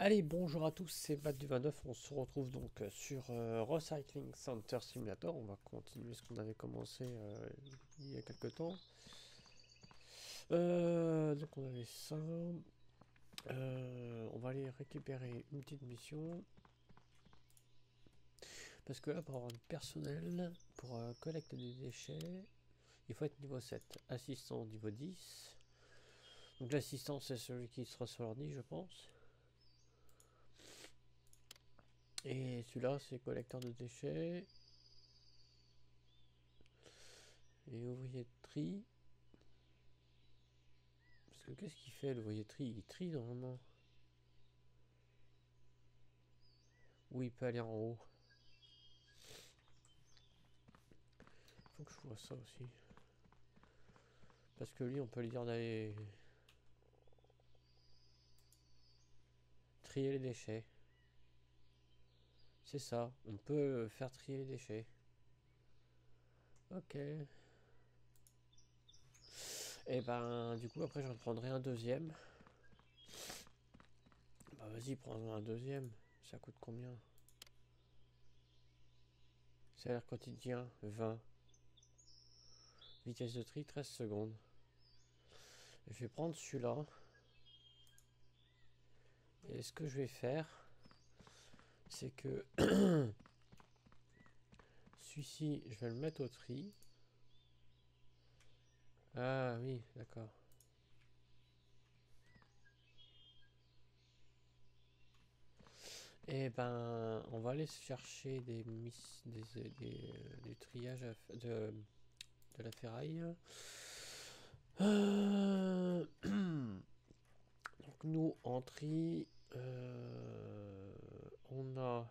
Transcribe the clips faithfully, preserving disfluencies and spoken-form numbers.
Allez, bonjour à tous, c'est Matt du vingt-neuf. On se retrouve donc euh, sur euh, Recycling Center Simulator. On va continuer ce qu'on avait commencé euh, il y a quelques temps. Euh, donc on avait ça. Euh, on va aller récupérer une petite mission. Parce que là, pour avoir du personnel, pour euh, collecter des déchets, il faut être niveau sept. Assistant niveau dix. Donc l'assistant, c'est celui qui sera sur l'ordi, je pense. Et celui-là, c'est collecteur de déchets. Et ouvrier de tri. Parce que qu'est-ce qu'il fait, l'ouvrier tri? Il trie normalement. Oui, il peut aller en haut. Faut que je vois ça aussi. Parce que lui, on peut lui dire d'aller trier les déchets. C'est ça, on peut faire trier les déchets. Ok. Et ben, du coup, après, j'en prendrai un deuxième. Bah, vas-y, prends un deuxième. Ça coûte combien? Salaire quotidien, vingt. Vitesse de tri, treize secondes. Je vais prendre celui-là. Et ce que je vais faire, c'est que celui-ci, je vais le mettre au tri. Ah oui, d'accord. Et ben, on va aller chercher des, miss, des, des, des euh, du triage de, de la ferraille. Euh, donc nous, en tri, euh, on a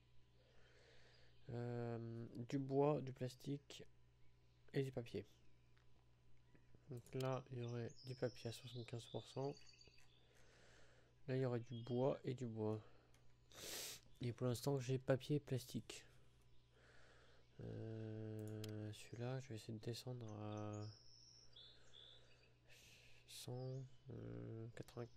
euh, du bois, du plastique et du papier. Donc là, il y aurait du papier à soixante-quinze pour cent. Là, il y aurait du bois et du bois. Et pour l'instant, j'ai papier et plastique. Euh, Celui-là, je vais essayer de descendre à cent quatre-vingts.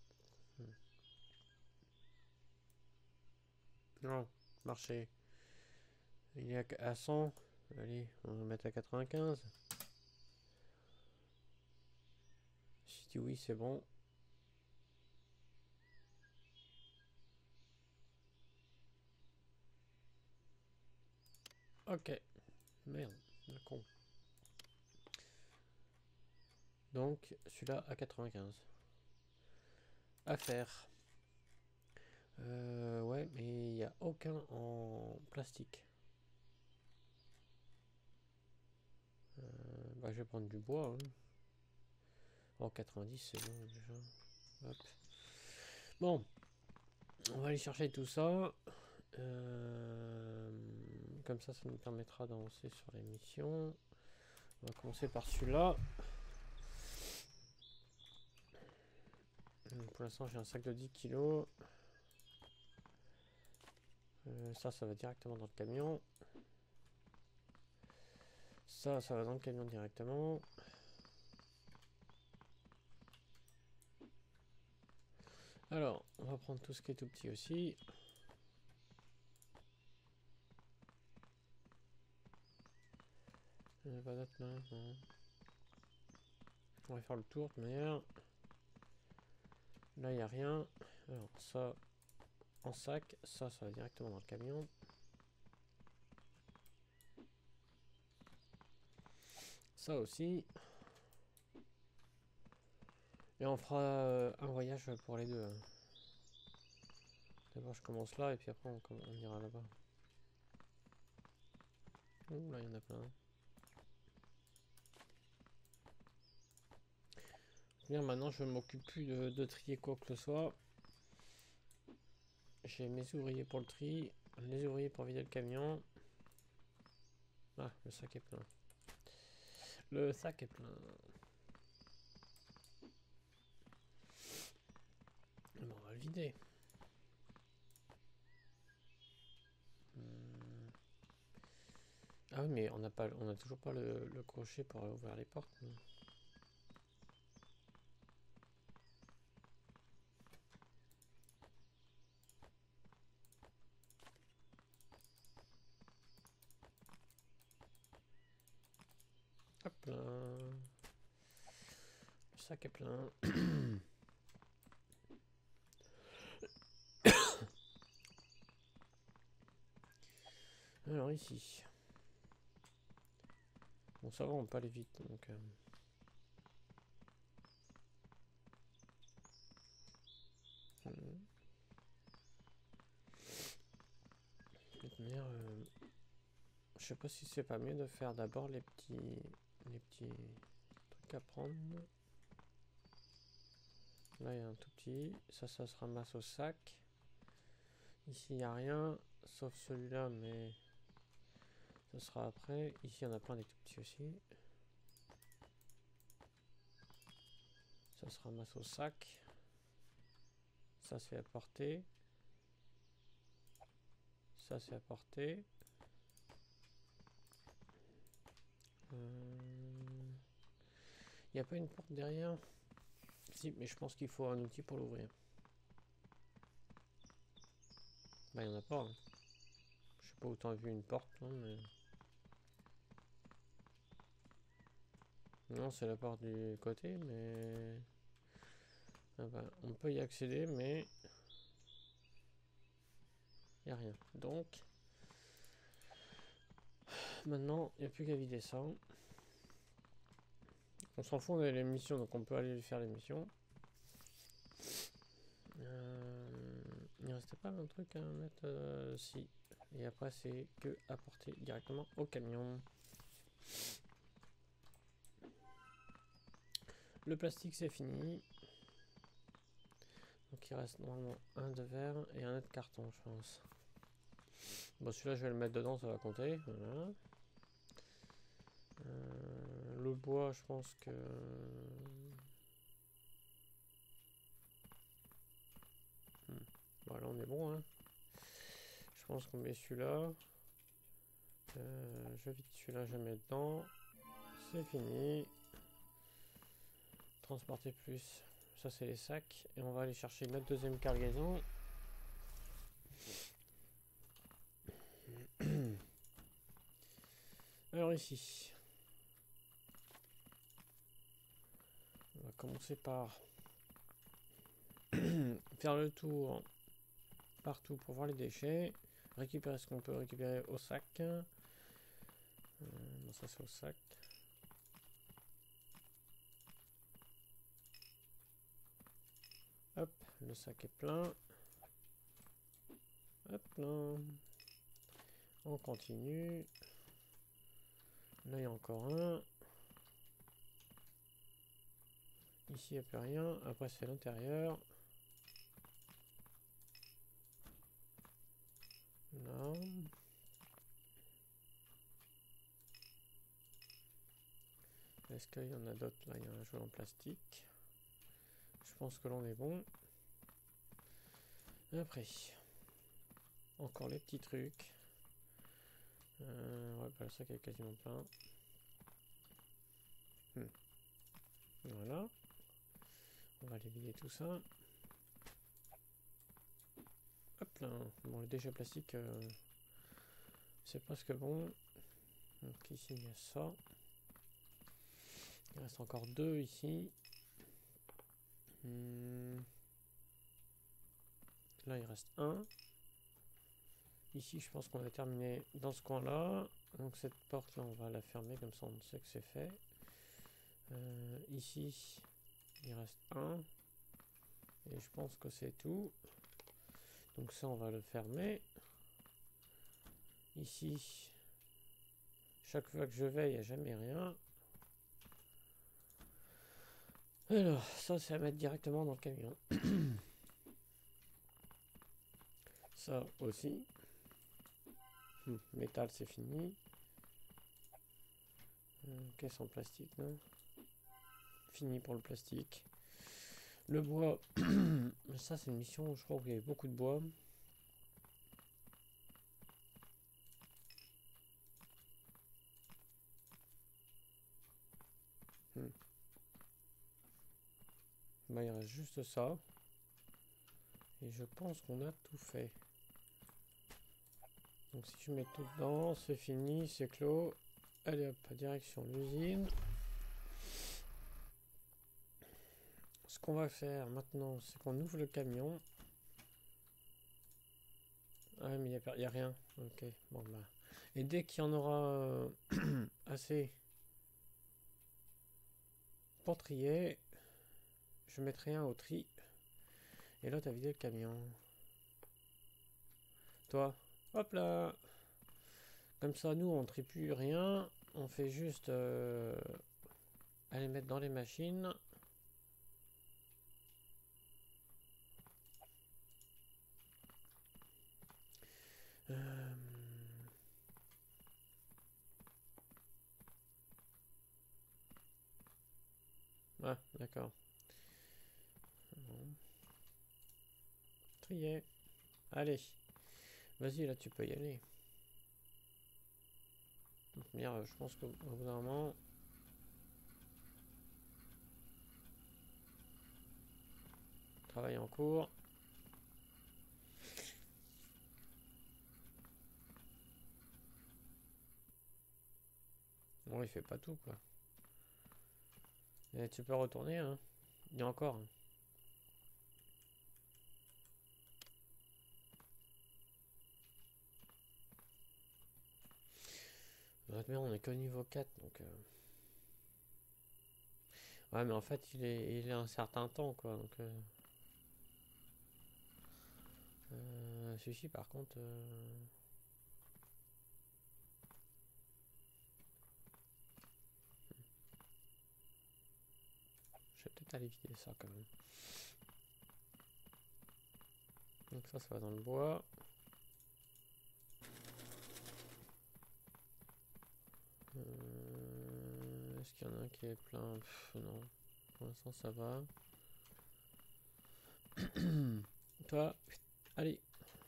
Non, marché. Il est à cent. Allez, on va mettre à quatre-vingt-quinze. Si tu dis oui, c'est bon. Ok. Merde, le con. Donc, celui-là à quatre-vingt-quinze. À faire. Euh, ouais, mais il n'y a aucun en plastique. Euh, bah, je vais prendre du bois. Hein. Oh, quatre-vingt-dix, c'est bon déjà. Hop. Bon, on va aller chercher tout ça. Euh, comme ça, ça nous permettra d'avancer sur les missions. On va commencer par celui-là. Pour l'instant, j'ai un sac de dix kilos. Euh, ça, ça va directement dans le camion. Ça, ça va dans le camion directement. Alors, on va prendre tout ce qui est tout petit aussi. Il n'y a pas d'autre là, non. On va faire le tour de manière. Là, il n'y a rien. Alors, ça, en sac. Ça, ça va directement dans le camion. Ça aussi. Et on fera euh, un voyage pour les deux. Hein. D'abord, je commence là et puis après, on, on ira là-bas. Ouh, là, il y en a plein. Bien, maintenant, je m'occupe plus de, de trier quoi que ce soit. J'ai mes ouvriers pour le tri, les ouvriers pour vider le camion. Ah, le sac est plein. Le sac est plein. Bon, on va le vider. Hum. Ah oui, mais on n'a pas, on a toujours pas le, le crochet pour ouvrir les portes. Non. sac est plein. Alors ici. Bon, ça va, on peut aller vite, donc... Euh... Hmm. De toute manière, euh... je sais pas si c'est pas mieux de faire d'abord les petits... les petits trucs à prendre. Là, il y a un tout petit. Ça, ça se ramasse au sac. Ici, il n'y a rien, sauf celui-là, mais... ce sera après. Ici, il y en a plein des tout petits aussi. Ça se ramasse au sac. Ça, c'est à porter. Ça, c'est à porter. Il euh... n'y a pas une porte derrière? Si, mais je pense qu'il faut un outil pour l'ouvrir. Bah, il n'y en a pas. Hein. Je sais pas autant vu une porte, hein, mais... non, c'est la porte du côté, mais... ah bah, on peut y accéder, mais... il n'y a rien. Donc... maintenant, il n'y a plus qu'à vider ça. On s'en fout, on a les missions, donc on peut aller faire les missions. Euh... il ne restait pas un truc à mettre... Euh... si. Et après, c'est que apporter directement au camion. Le plastique, c'est fini. Donc il reste normalement un de verre et un autre carton, je pense. Bon, celui-là, je vais le mettre dedans, ça va compter. Voilà. Euh, le bois, je pense que... hmm. Voilà, on est bon. Hein. Je pense qu'on met celui-là. Euh, je vide celui-là, je mets dedans. C'est fini. Transporter plus. Ça, c'est les sacs. Et on va aller chercher notre deuxième cargaison. Alors ici. On va commencer par faire le tour partout pour voir les déchets. Récupérer ce qu'on peut récupérer au sac. Euh, non, ça c'est au sac. Hop, le sac est plein. Hop là. On continue. Là il y a encore un. Ici il n'y a plus rien. Après c'est l'intérieur. Là. Est-ce qu'il y en a d'autres? Là il y a un jouet en plastique. Je pense que l'on est bon. Après, encore les petits trucs. Euh, ouais, bah, le sac est quasiment plein. Hmm. Voilà. On va aller vider tout ça. Hop là. Bon, le déchet plastique, euh, c'est presque bon. Donc ici, il y a ça. Il reste encore deux ici. Hmm. Là, il reste un. Ici, je pense qu'on a terminé dans ce coin-là. Donc cette porte-là, on va la fermer, comme ça on sait que c'est fait. Euh, ici, il reste un. Et je pense que c'est tout. Donc ça, on va le fermer. Ici, chaque fois que je vais, il n'y a jamais rien. Alors, ça, c'est à mettre directement dans le camion. Ça aussi. Hum, métal, c'est fini. Euh, caisse en plastique, non? Fini pour le plastique. Le bois, ça c'est une mission, je crois qu'il y avait beaucoup de bois. Hmm. Bah, il reste juste ça. Et je pense qu'on a tout fait. Donc si je mets tout dedans, c'est fini, c'est clos. Allez hop, direction l'usine. ce qu'on va faire maintenant, c'est qu'on ouvre le camion. Ah mais il n'y a, a rien. Ok, bon bah. Et dès qu'il y en aura euh, assez pour trier, je mettrai un au tri. Et là, t'as vidé le camion. Toi, hop là. Comme ça, nous, on ne trie plus rien. On fait juste euh, aller mettre dans les machines. Euh... Ah, d'accord. Bon. Trier. Allez. Vas-y, là, tu peux y aller. Merde, je pense qu'au bout d'un moment... Travail en cours. Bon, il fait pas tout, quoi. Et tu peux retourner, hein. Il y a encore. Hein. Mais on est qu'au niveau quatre, donc... Euh... Ouais, mais en fait, il est, il est un certain temps, quoi, donc... Euh... Euh, celui-ci, par contre... Euh... Je vais peut-être aller vider ça, quand même. Donc ça, ça va dans le bois. Euh, Est-ce qu'il y en a un qui est plein? Pff, non. Pour l'instant, ça va. Toi, allez.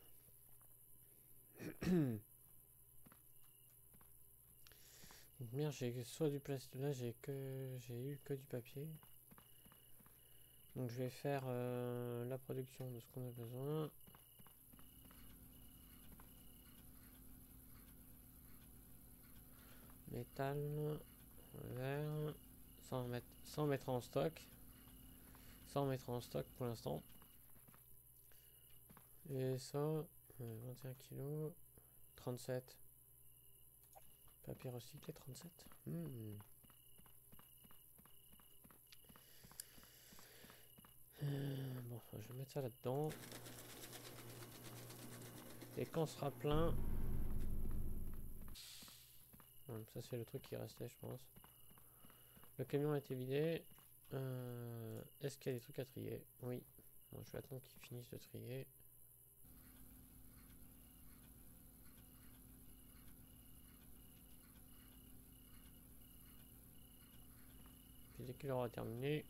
Merde, j'ai soit du plastique. Là, j'ai que j'ai eu que du papier. Donc, je vais faire euh, la production de ce qu'on a besoin. Métal, verre, sans mettre, sans mettre en stock. Sans mettre en stock pour l'instant. Et ça, euh, vingt et un kilos, trente-sept. Papier recyclé, trente-sept. Mmh. Euh, bon, je vais mettre ça là-dedans. Et quand ce sera plein... Hum, ça c'est le truc qui restait, je pense. Le camion a été vidé. Euh, Est-ce qu'il y a des trucs à trier? Oui. Bon, je vais attendre qu'ils finissent de trier. Puis dès qu'il aura terminé...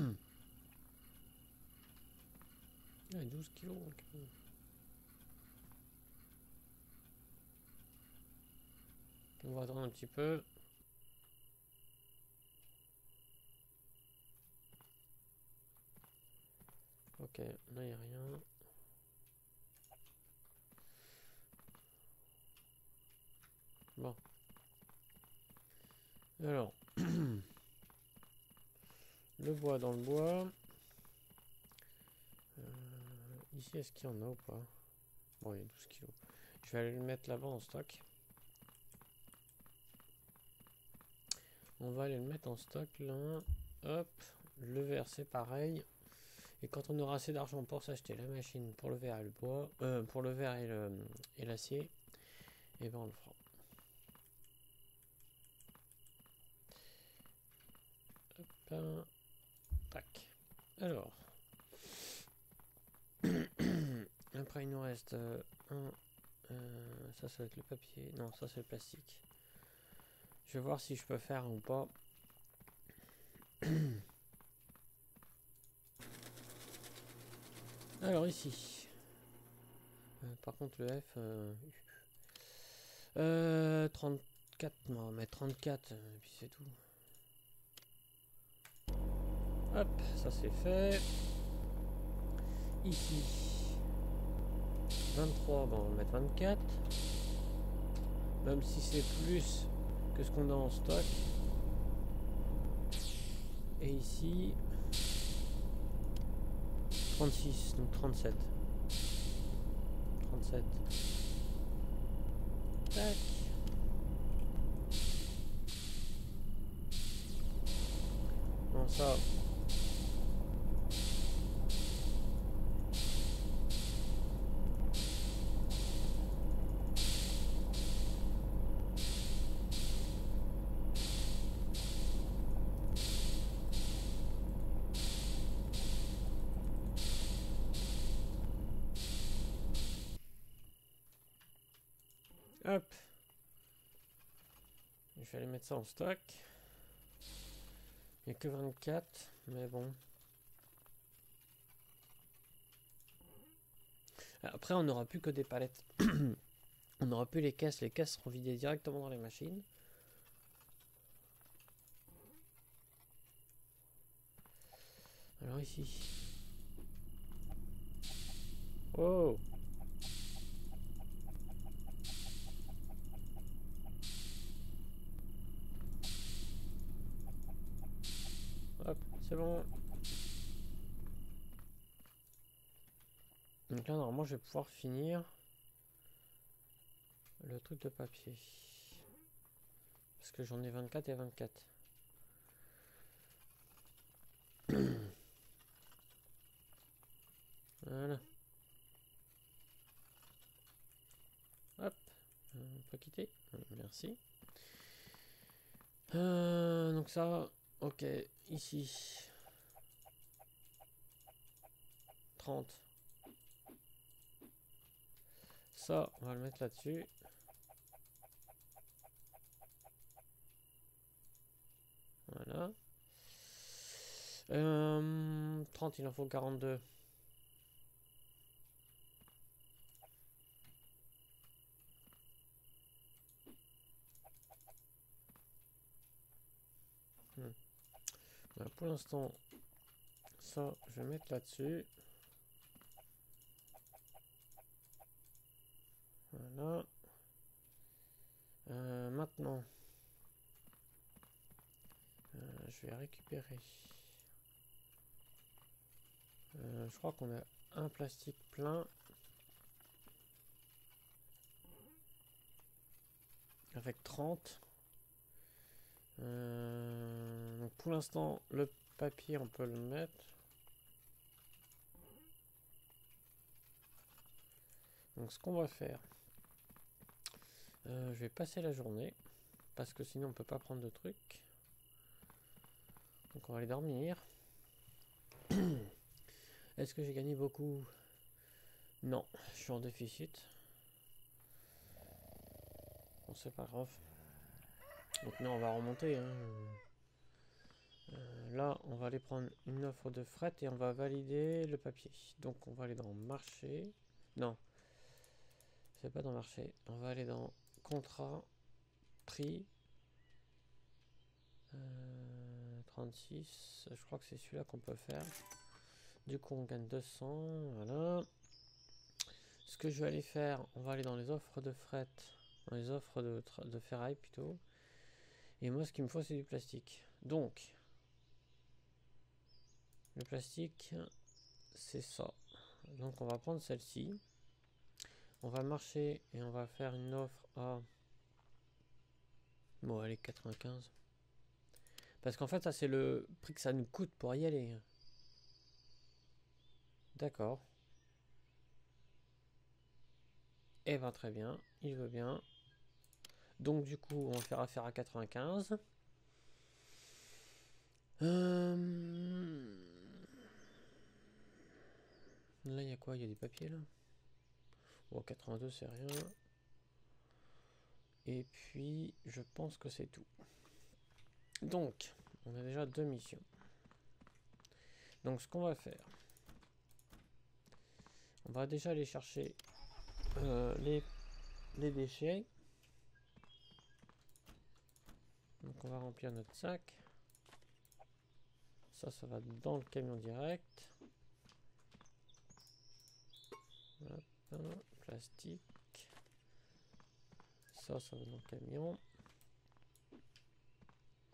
Il y a douze kilos. Okay. On va attendre un petit peu. Ok, là il n'y a rien. Bon. Alors. Le bois dans le bois. Euh, ici, est-ce qu'il y en a ou pas? Bon, il y a douze kilos. Je vais aller le mettre là-bas en stock. On va aller le mettre en stock là. Hop. Le verre, c'est pareil. Et quand on aura assez d'argent pour s'acheter la machine pour le verre et le bois, euh, pour le verre et le et l'acier, et ben on le fera. Hop. Tac. Alors. Après il nous reste euh, un. Euh, ça, ça va être le papier. Non, ça c'est le plastique. Je vais voir si je peux faire ou pas. Alors ici. Euh, par contre le F. Euh, euh, trente-quatre. Non, on va mettre trente-quatre. Et puis c'est tout. Hop, ça c'est fait. Ici. vingt-trois, bon, on va mettre vingt-quatre. Même si c'est plus que ce qu'on a en stock. Et ici, trente-six, donc trente-sept. trente-sept. Tac. Non, ça. Hop. Je vais aller mettre ça en stock. Il n'y a que vingt-quatre, mais bon. Après, on n'aura plus que des palettes. On n'aura plus les caisses. Les caisses seront vidées directement dans les machines. Alors ici. Oh! Hop, c'est bon. Donc là, normalement, je vais pouvoir finir le truc de papier. Parce que j'en ai vingt-quatre et vingt-quatre. Voilà. Hop. On peut quitter. Merci. Euh, donc ça, ok. Ici. trente. Ça, on va le mettre là-dessus. Voilà. Euh, trente, il en faut quarante-deux. Hmm. Voilà, pour l'instant, ça, je vais mettre là-dessus. Voilà. Euh, maintenant, euh, je vais récupérer. Euh, je crois qu'on a un plastique plein. Avec trente. Euh, donc pour l'instant, le papier, on peut le mettre. Donc ce qu'on va faire, euh, je vais passer la journée. Parce que sinon on peut pas prendre de trucs. Donc on va aller dormir. Est-ce que j'ai gagné beaucoup? Non, je suis en déficit. Bon, c'est pas grave. Donc là on va remonter. Hein. Euh, là on va aller prendre une offre de fret et on va valider le papier. Donc on va aller dans marché. Non. C'est pas dans marché. On va aller dans contrat, prix. Euh, trente-six. Je crois que c'est celui-là qu'on peut faire. Du coup on gagne deux cents. Voilà. Ce que je vais aller faire, on va aller dans les offres de fret. Dans les offres de, de ferraille plutôt. Et moi ce qu'il me faut c'est du plastique. Donc le plastique c'est ça. Donc on va prendre celle-ci. On va marcher et on va faire une offre à... Bon allez quatre-vingt-quinze. Parce qu'en fait ça c'est le prix que ça nous coûte pour y aller. D'accord. Eh ben très bien, il veut bien. Donc du coup on va faire affaire à quatre-vingt-quinze. Euh... Là il y a quoi? Il y a des papiers là. Bon quatre-vingt-deux c'est rien. Et puis je pense que c'est tout. Donc on a déjà deux missions. Donc ce qu'on va faire, on va déjà aller chercher euh, les, les déchets. Donc on va remplir notre sac. Ça, ça va dans le camion direct. Hop, plastique. Ça, ça va dans le camion.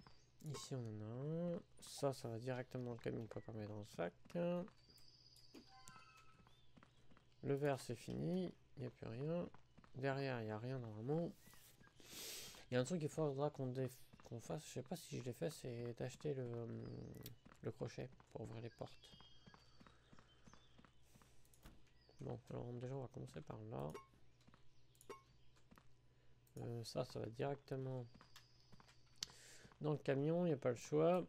Ici, on en a un. Ça, ça va directement dans le camion. On peut pas mettre dans le sac. Le vert c'est fini, il n'y a plus rien. Derrière il n'y a rien normalement. Il y a un truc qu'il faudra qu'on qu'on fasse, je sais pas si je l'ai fait, c'est d'acheter le, le crochet pour ouvrir les portes. Bon, alors déjà on va commencer par là. Euh, ça, ça va directement dans le camion, il n'y a pas le choix.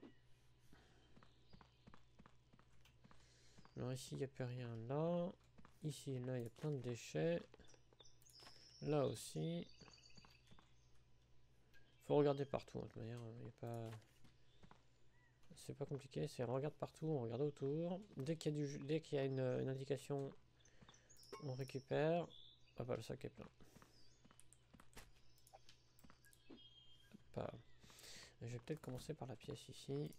Alors ici, il n'y a plus rien là. Ici, là, il y a plein de déchets. Là aussi. Faut regarder partout, hein, de toute manière, il y a pas... C'est pas compliqué, c'est on regarde partout, on regarde autour. Dès qu'il y a, du... Dès qu'il y a une, une indication, on récupère. Ah bah le sac est plein. Pas... Je vais peut-être commencer par la pièce ici.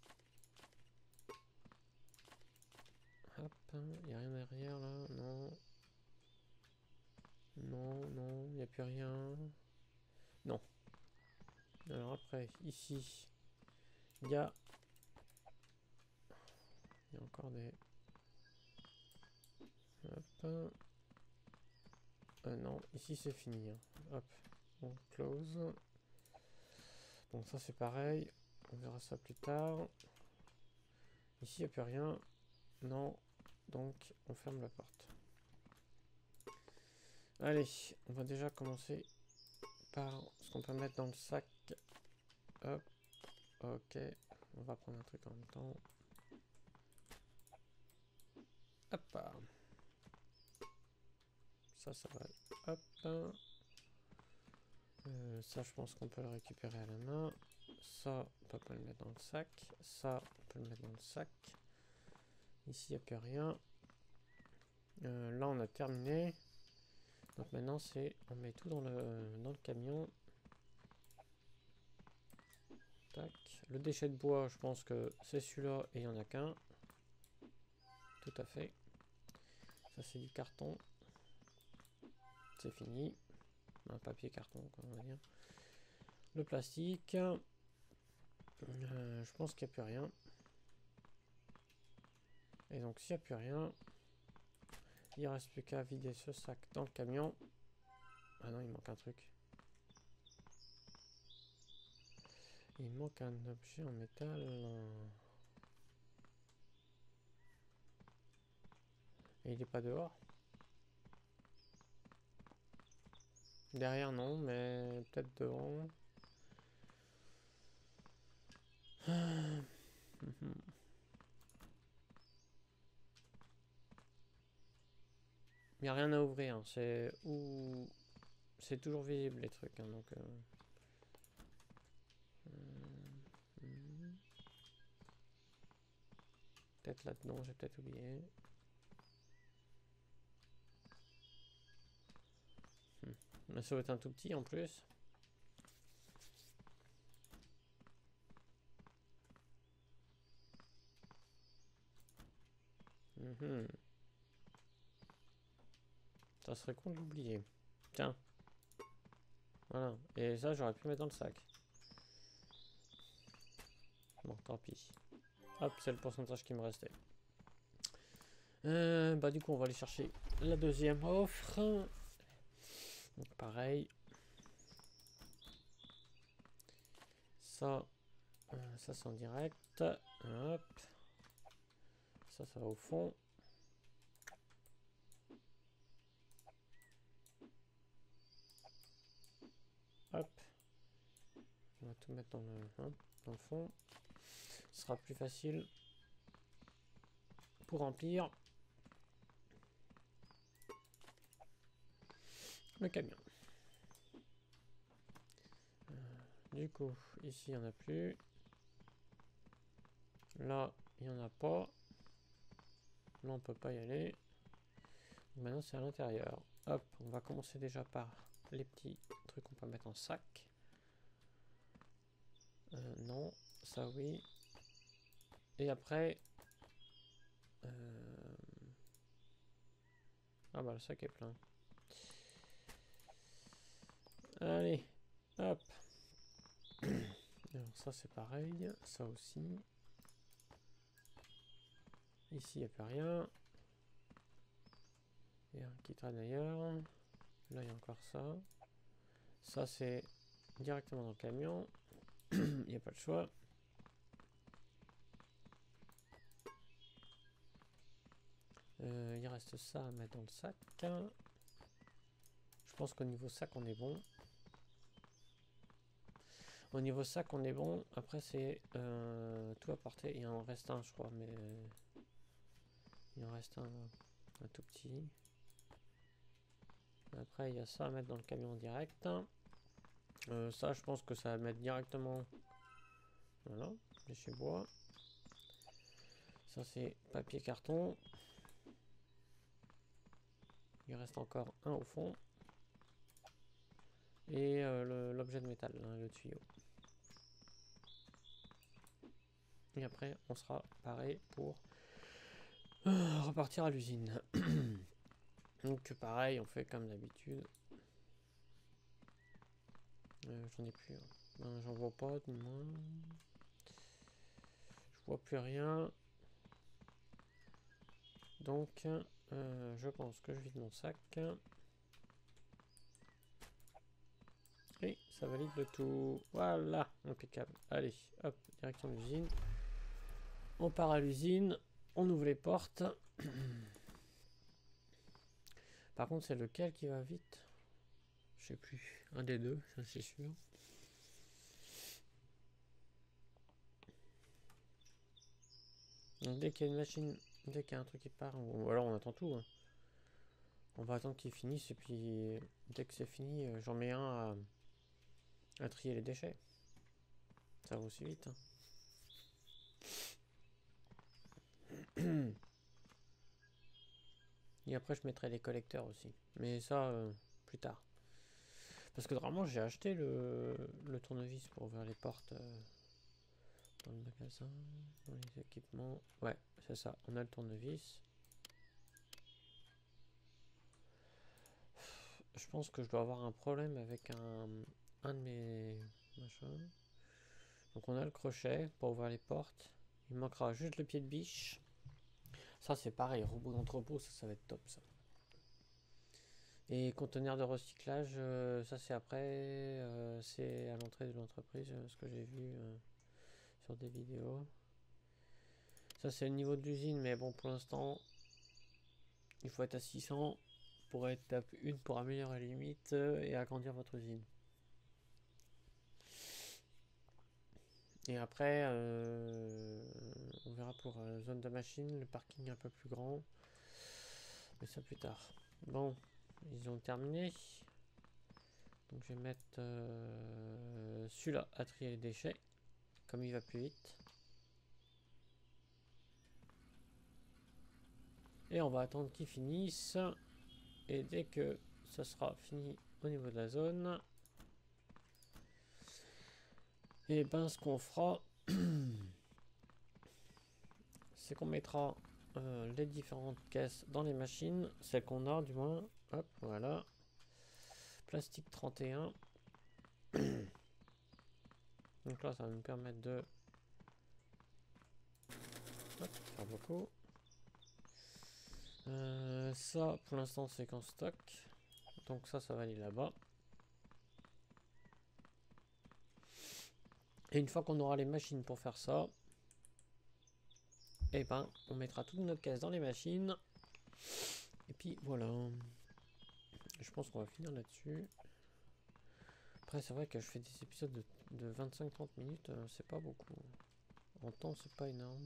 Hop, il n'y a rien derrière là, non. Non, non, il n'y a plus rien. Non. Alors après, ici, il y a... Il y a encore des... Hop. Euh, non, ici c'est fini. Hein. Hop, on close. Bon, ça c'est pareil. On verra ça plus tard. Ici, il n'y a plus rien. Non. Donc, on ferme la porte. Allez, on va déjà commencer par ce qu'on peut mettre dans le sac. Hop. Ok. On va prendre un truc en même temps. Hop. Ça, ça va. Hop. Euh, ça, je pense qu'on peut le récupérer à la main. Ça, on peut pas le mettre dans le sac. Ça, on peut le mettre dans le sac. Ici, il n'y a plus rien. Euh, là, on a terminé. Donc maintenant, c'est on met tout dans le, dans le camion. Tac. Le déchet de bois, je pense que c'est celui-là et il n'y en a qu'un. Tout à fait. Ça, c'est du carton. C'est fini. Un papier carton, quoi, on va dire. Le plastique. Euh, je pense qu'il n'y a plus rien. Et donc, s'il n'y a plus rien, il ne reste plus qu'à vider ce sac dans le camion. Ah non, il manque un truc. Il manque un objet en métal. Et il n'est pas dehors. Derrière, non, mais peut-être devant. Il n'y a rien à ouvrir. Hein. C'est où... C'est toujours visible les trucs. Hein, donc, euh... Hmm. Peut-être là-dedans, j'ai peut-être oublié. Hmm. Mais ça va être un tout petit en plus. Mm-hmm. Ça serait con de l'oublier. Tiens. Voilà. Et ça, j'aurais pu mettre dans le sac. Bon, tant pis. Hop, c'est le pourcentage qui me restait. Euh, bah du coup, on va aller chercher la deuxième offre. Donc pareil. Ça, euh, ça c'est en direct. Hop. Ça, ça va au fond. Hop. On va tout mettre dans le, hein, dans le fond. Ce sera plus facile pour remplir le camion. Euh, du coup, ici, il n'y en a plus. Là, il n'y en a pas. Là, on peut pas y aller. Maintenant, c'est à l'intérieur. Hop, on va commencer déjà par les petits trucs qu'on peut mettre en sac. Euh, non, ça oui. Et après... Euh... Ah bah, le sac est plein. Allez, hop. Alors ça, c'est pareil. Ça aussi. Ici, il n'y a plus rien. Il y a un qui traîne ailleurs. Là, il y a encore ça. Ça, c'est directement dans le camion. Il n'y a pas le choix. Euh, il reste ça à mettre dans le sac. Je pense qu'au niveau sac, on est bon. Au niveau sac, on est bon. Après, c'est euh, tout à porter. Il en reste un, je crois, mais il en reste un, un tout petit. Après, il y a ça à mettre dans le camion direct. Euh, ça, je pense que ça va mettre directement. Voilà, déchets bois. Ça, c'est papier carton. Il reste encore un au fond. Et euh, l'objet de métal, hein, le tuyau. Et après, on sera paré pour euh, repartir à l'usine. Donc pareil, on fait comme d'habitude. Euh, J'en ai plus. Hein. Ben, j'en vois pas, du moins. Je vois plus rien. Donc, euh, je pense que je vide mon sac. Et ça valide le tout. Voilà, impeccable. Allez, hop, direction de l'usine. On part à l'usine. On ouvre les portes. Par contre, c'est lequel qui va vite? Je sais plus. Un des deux, ça c'est sûr. Donc, dès qu'il y a une machine, dès qu'il y a un truc qui part, ou alors on attend tout. Hein. On va attendre qu'il finisse et puis dès que c'est fini, j'en mets un à, à trier les déchets. Ça va aussi vite. Hein. Et après, je mettrai les collecteurs aussi. Mais ça, euh, plus tard. Parce que vraiment, j'ai acheté le, le tournevis pour ouvrir les portes euh, dans le magasin, dans les équipements. Ouais, c'est ça. On a le tournevis. Je pense que je dois avoir un problème avec un, un de mes machins. Donc on a le crochet pour ouvrir les portes. Il manquera juste le pied de biche. Ça c'est pareil, robot d'entrepôt, ça, ça va être top ça. Et conteneur de recyclage, euh, ça c'est après, euh, c'est à l'entrée de l'entreprise, euh, ce que j'ai vu euh, sur des vidéos. Ça c'est le niveau de l'usine, mais bon pour l'instant, il faut être à six cents pour étape un pour améliorer les limites euh, et agrandir votre usine. Et après, euh, on verra pour euh, zone de machine, le parking un peu plus grand. Mais ça plus tard. Bon, ils ont terminé. Donc je vais mettre euh, celui-là à trier les déchets. Comme il va plus vite. Et on va attendre qu'il finisse. Et dès que ça sera fini au niveau de la zone, et ben ce qu'on fera, c'est qu'on mettra euh, les différentes caisses dans les machines, celles qu'on a du moins. Hop, voilà. Plastique trente et un. Donc là, ça va nous permettre de hop, faire beaucoup. Euh, ça, pour l'instant, c'est qu'en stock. Donc ça, ça va aller là-bas. Et une fois qu'on aura les machines pour faire ça, et eh ben, on mettra toutes nos caisses dans les machines. Et puis voilà. Je pense qu'on va finir là-dessus. Après, c'est vrai que je fais des épisodes de, de vingt-cinq à trente minutes, euh, c'est pas beaucoup. En temps, c'est pas énorme.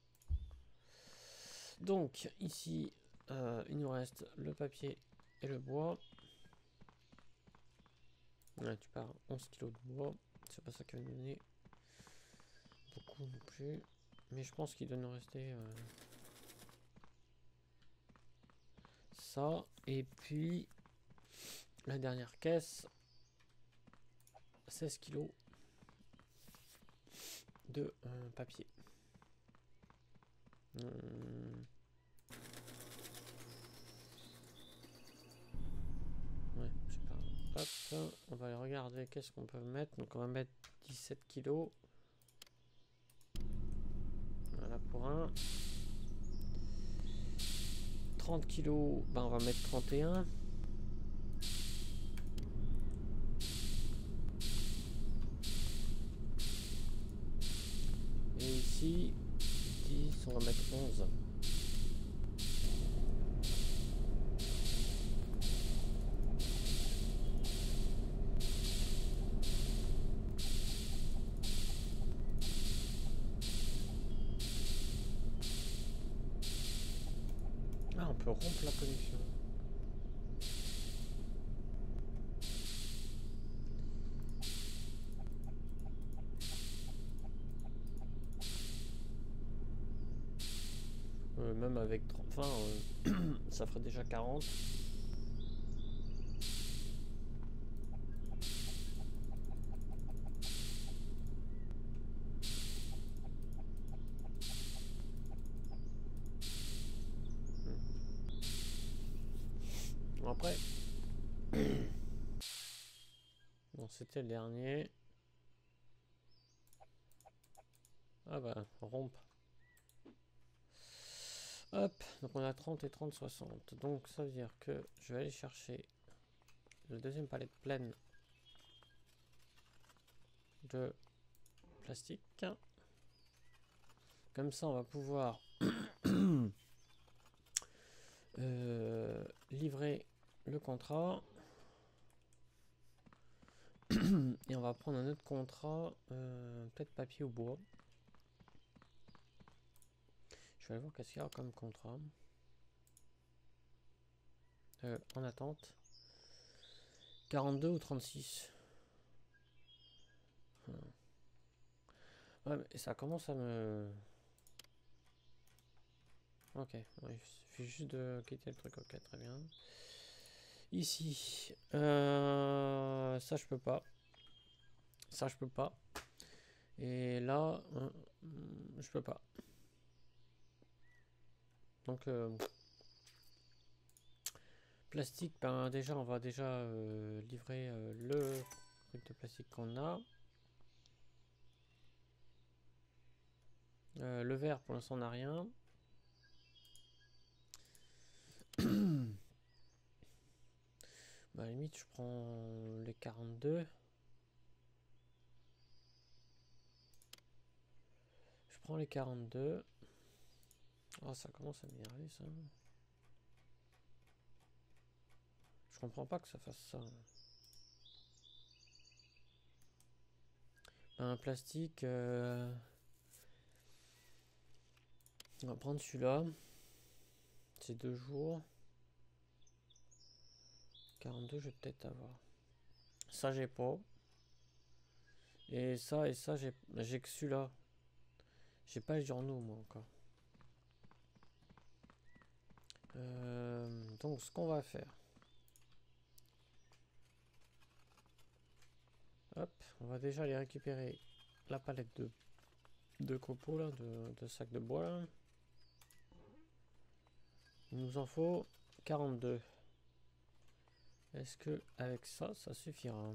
Donc, ici, euh, il nous reste le papier et le bois. Là, tu pars onze kilos de bois. C'est pas ça qui va nous donner beaucoup non plus. Mais je pense qu'il doit nous rester euh, ça. Et puis, la dernière caisse, seize kilos de euh, papier. Hum. Ouais, je sais pas. Hop, on va regarder qu'est-ce qu'on peut mettre. Donc on va mettre dix-sept kilos. Voilà pour un. trente kilos, ben on va mettre trente et un. Et ici, dix, on va mettre onze. Ah, on peut rompre la connexion. Euh, même avec trente, enfin, euh, ça ferait déjà quarante. Après, bon, c'était le dernier. Ah bah, rompe. Hop, donc on a trente et trente, soixante. Donc ça veut dire que je vais aller chercher la deuxième palette pleine de plastique. Comme ça, on va pouvoir euh, livrer le contrat. Et on va prendre un autre contrat, euh, peut-être papier ou bois. Je vais aller voir qu'est-ce qu'il y a comme contrat. Euh, en attente. quarante-deux ou trente-six. Hmm. Ouais, mais ça commence à me... Ok, ouais, il suffit juste de quitter le truc. Ok, très bien. Ici, euh, ça je peux pas. Ça je peux pas. Et là, euh, je peux pas. Donc, euh, plastique, ben déjà, on va déjà euh, livrer euh, le truc de plastique qu'on a. Euh, le verre, pour l'instant, on n'a rien. Bah, à la limite, je prends les quarante-deux. Je prends les quarante-deux. Oh, ça commence à m'énerver, ça. Je comprends pas que ça fasse ça. Un plastique... Euh... On va prendre celui-là. C'est deux jours. quarante-deux, je vais peut-être avoir. Ça, j'ai pas. Et ça, et ça, j'ai j'ai que celui-là. J'ai pas les journaux, moi, encore. Euh, donc, ce qu'on va faire. Hop, on va déjà aller récupérer la palette de, de copeaux, là, de, de sacs de bois, là. Il nous en faut quarante-deux. Est-ce que avec ça, ça suffira?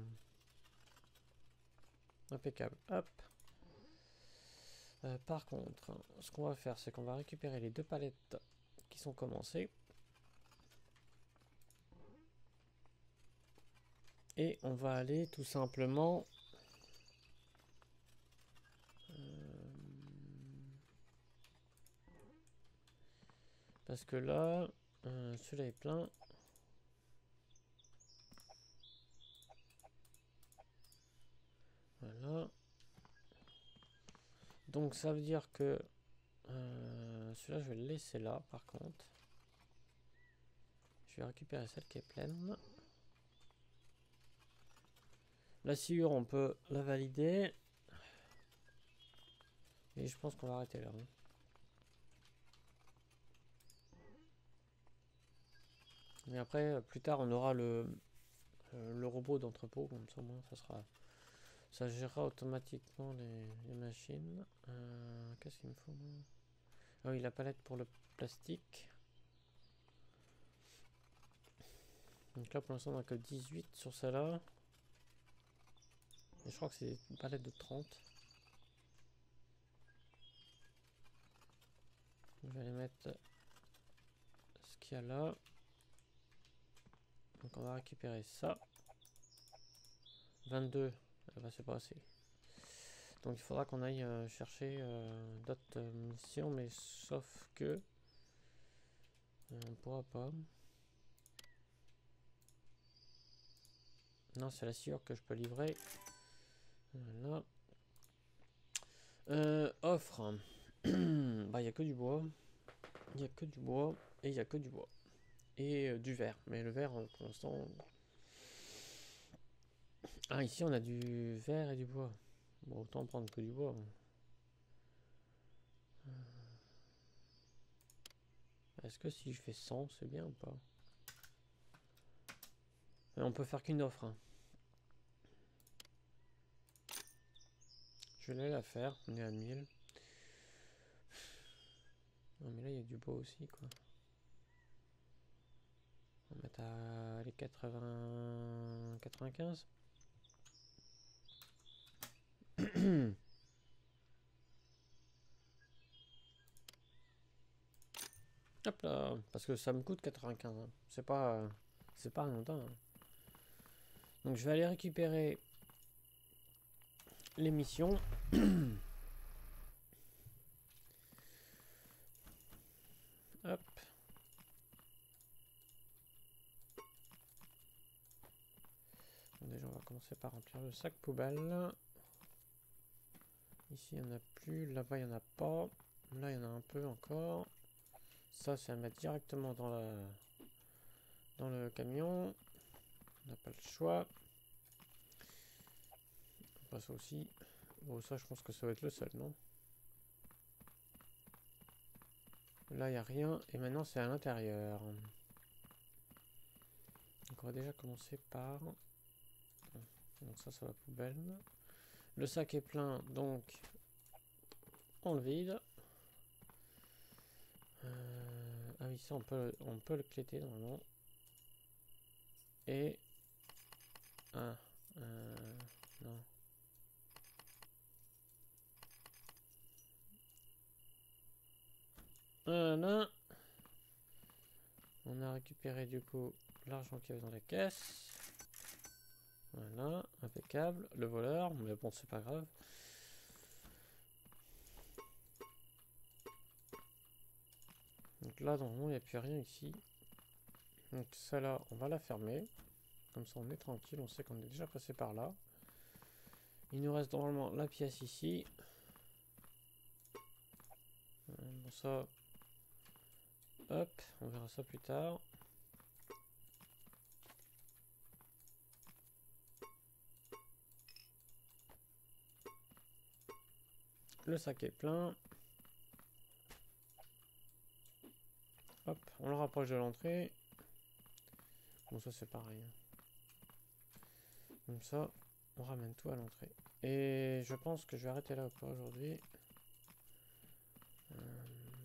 Impeccable. Hop. Euh, par contre, ce qu'on va faire, c'est qu'on va récupérer les deux palettes qui sont commencées. Et on va aller tout simplement... Euh, parce que là, euh, celui-là est plein. Voilà. Donc ça veut dire que euh, celui-là, je vais le laisser là, par contre. Je vais récupérer celle qui est pleine. La sciure, on peut la valider. Et je pense qu'on va arrêter là. Hein. Et après, plus tard, on aura le, euh, le robot d'entrepôt. Comme ça, moi, ça sera... Ça gérera automatiquement les, les machines. Euh, Qu'est-ce qu'il me faut? Ah oui, la palette pour le plastique. Donc là, pour l'instant, on n'a que dix-huit sur celle-là. Et je crois que c'est une palette de trente. Je vais aller mettre ce qu'il y a là. Donc on va récupérer ça. vingt-deux, ah bah c'est pas assez. Donc il faudra qu'on aille euh, chercher euh, d'autres euh, munitions, mais sauf que euh, on pourra pas. Non, c'est la sciure que je peux livrer. Voilà. Euh, offre. Bah il y a que du bois. Il y a que du bois et il y a que du bois et euh, du verre. Mais le verre euh, pour l'instant. Ah ici on a du verre et du bois. Bon autant prendre que du bois. Est-ce que si je fais cent, c'est bien ou pas? Mais on peut faire qu'une offre. Hein. Je vais la faire. On est à mille. Non mais là il y a du bois aussi quoi. On va mettre à les quatre-vingts... quatre-vingt-quinze. Hop là. Parce que ça me coûte quatre-vingt-quinze. Hein. C'est pas... C'est pas anodin. Hein. Donc je vais aller récupérer les missions. Hop. Bon, déjà on va commencer par remplir le sac poubelle. Ici il n'y en a plus. Là-bas il n'y en a pas. Là il y en a un peu encore. Ça c'est à mettre directement dans la... dans le camion. On n'a pas le choix. Pas ça aussi. Bon ça je pense que ça va être le seul, non? Là il n'y a rien. Et maintenant c'est à l'intérieur. Donc on va déjà commencer par... Donc ça, ça va poubelle. Le sac est plein, donc on le vide. Euh, ah oui, ça on peut, on peut le cléter normalement. Et... Ah, euh, non. Voilà. On a récupéré du coup l'argent qu'il y avait dans la caisse. Voilà, impeccable. Le voleur, mais bon, c'est pas grave. Donc là, normalement, il n'y a plus rien ici. Donc ça là, on va la fermer. Comme ça, on est tranquille. On sait qu'on est déjà passé par là. Il nous reste normalement la pièce ici. Bon, ça... Hop, on verra ça plus tard. Le sac est plein. Hop, on le rapproche de l'entrée. Bon, ça c'est pareil. Comme ça, on ramène tout à l'entrée. Et je pense que je vais arrêter là pour aujourd'hui. Euh...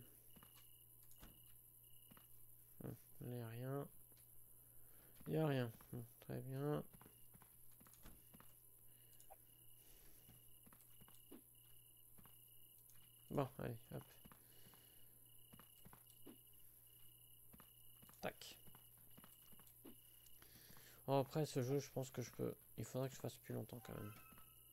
Il n'y a rien. Il n'y a rien. Bon, très bien. Bon, allez, hop. Tac. Oh, après, ce jeu, je pense que je peux... Il faudrait que je fasse plus longtemps quand même.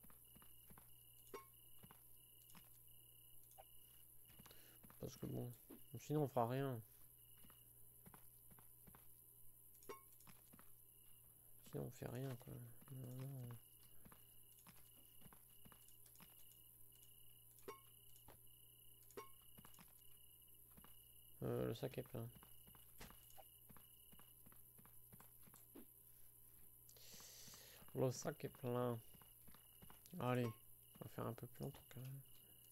Parce que bon... Sinon, on fera rien. Sinon, on fait rien, quoi. Non, non. Euh, le sac est plein. Le sac est plein. Allez, on va faire un peu plus longtemps quand même.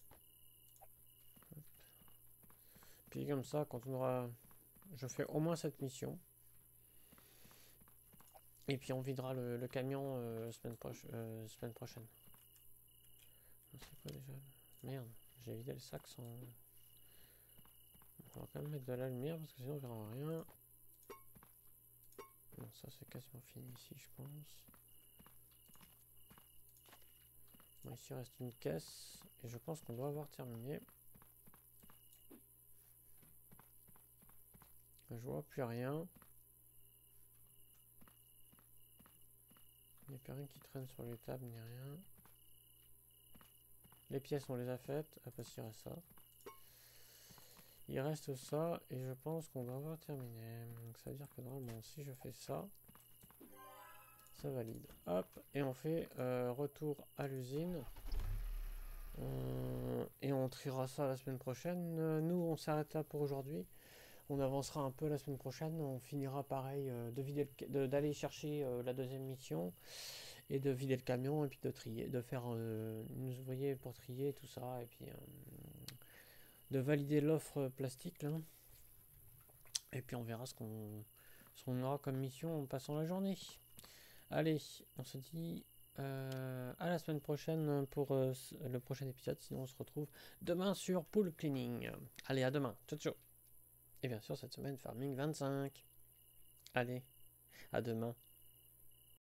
Hop. Puis comme ça, quand on aura... Je fais au moins cette mission. Et puis on videra le, le camion euh, semaine, proche, euh, semaine prochaine. C'est quoi déjà? Merde, j'ai vidé le sac sans... On va quand même mettre de la lumière parce que sinon on verra rien. Non, ça c'est quasiment fini ici, je pense. Bon, ici il reste une caisse et je pense qu'on doit avoir terminé. Je vois plus rien. Il n'y a plus rien qui traîne sur les tables ni rien. Les pièces on les a faites. Ah, parce qu'il reste ça. Il reste ça et je pense qu'on va avoir terminé. Donc ça veut dire que normalement si je fais ça, ça valide. Hop, et on fait euh, retour à l'usine. Euh, et on triera ça la semaine prochaine. Euh, nous on s'arrête là pour aujourd'hui. On avancera un peu la semaine prochaine. On finira pareil euh, de vider d'aller chercher euh, la deuxième mission et de vider le camion et puis de trier, de faire euh, une ouvrier pour trier tout ça et puis euh, de valider l'offre plastique là. Et puis on verra ce qu'on ce qu'on aura comme mission en passant la journée. Allez, on se dit euh, à la semaine prochaine pour euh, le prochain épisode. Sinon on se retrouve demain sur Pool Cleaning. Allez, à demain. Ciao ciao. Et bien sûr cette semaine Farming vingt-cinq. Allez, à demain.